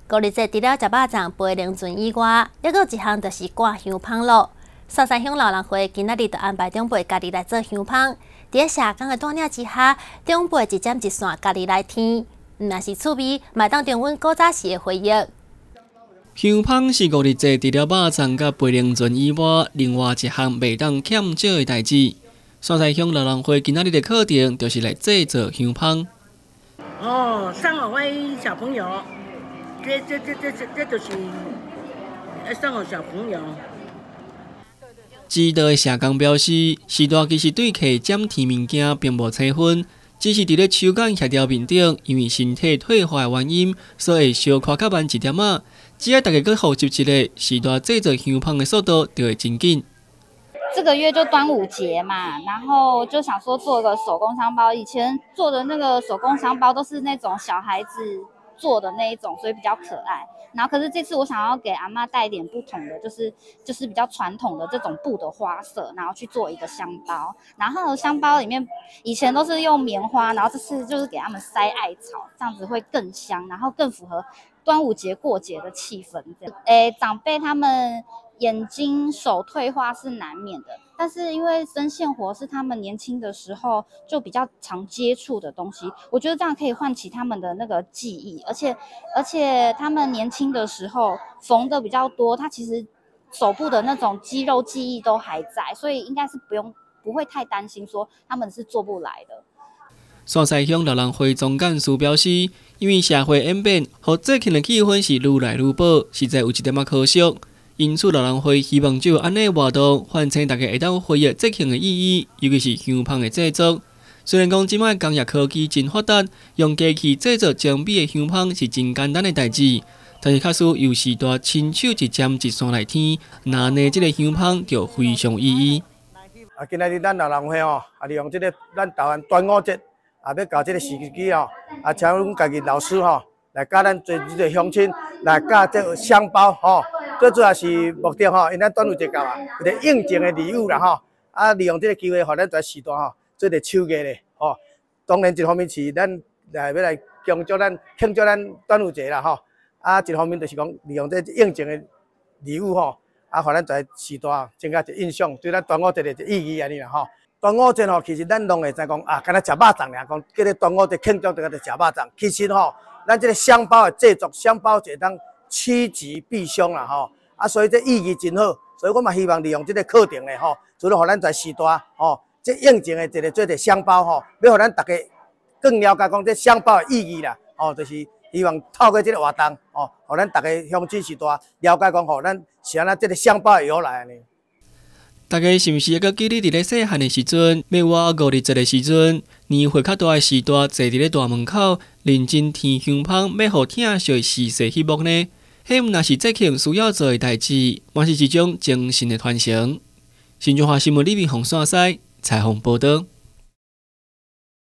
5日节除了食肉粽、飞龙船以外，还有一项就是挂香香咯。山西乡老人会今仔日就安排长辈家己来做香香，伫社工的带领之下，长辈一针一线家己来添。若是趣味，嘛当重温古早时的回忆。 香香是5日节除了肉粽甲飞龙船以外，另外一项袂当欠少的代志。山西乡老人会今仔日的课程就是来制作香香。 送互我小朋友，这就是送互小朋友。 知道的社工表示，时代其实对客减甜物件并无差分，只是伫咧手感协调面顶，因为身体退化的原因，所以小可较慢一点仔。只要大家去复习一下，时代制作香香的速度就会真紧。 这个月就端午节嘛，然后就想说做个手工香包。以前做的那个手工香包都是那种小孩子做的那一种，所以比较可爱。然后可是这次我想要给阿嬷带一点不同的，就是比较传统的这种布的花色，然后去做一个香包。然后香包里面以前都是用棉花，然后这次就是给他们塞艾草，这样子会更香，然后更符合端午节过节的气氛。长辈他们眼睛手退化是难免的，但是因为针线活是他们年轻的时候就比较常接触的东西，我觉得这样可以唤起他们的那个记忆，而且他们年轻的时候缝的比较多，他其实手部的那种肌肉记忆都还在，所以应该是不会太担心说他们是做不来的。 山西乡老人会总干事表示，因为社会演变，和节庆的气氛是愈来愈饱，实在有一点仔可惜。因此，老人会希望就安尼活动，唤醒大家会当回忆节庆的意义，尤其是香香的制作。虽然讲即摆工业科技真发达，用机器制作精美的香香是真简单的代志，但是确实有时代亲手一针一线来添，那呢，这个香香就非常意义。 今仔日咱老人会利用这个咱台湾端午节要搞这个时机请阮家己老师来教咱做这个乡亲，来教这个香包最主要是目的因咱端午节到啊，有个应景的礼物啦利用这个机会，互咱在时代做个手艺咧当然一方面是咱要来庆祝咱端午节啦一方面就是讲利用这应景的礼物互咱在时代增加一个印象，对咱端午节的意义安尼啦端午节其实咱拢会知讲敢若食肉粽俩，讲叫做端午节庆祝就食肉粽。其实咱这个香包的制作，香包就当趋吉避凶啦所以这意义真好。所以我嘛希望利用这个课程咧除了互咱在时代这应景的一个做一个香包要互咱大家更了解讲这香包的意义啦就是希望透过这个活动互咱大家乡亲时代了解讲咱是安怎这个香包的由来呢？ 大家是毋是还阁记得伫咧细汉的时阵，要我5日节的时阵，年岁较大的时代，坐伫咧大门口，认真添香香，要互疼惜的逝世翕幕呢？迄毋若是节庆需要做的代志，嘛是一种精神的传承。新中华新闻李明宏线西采访报道。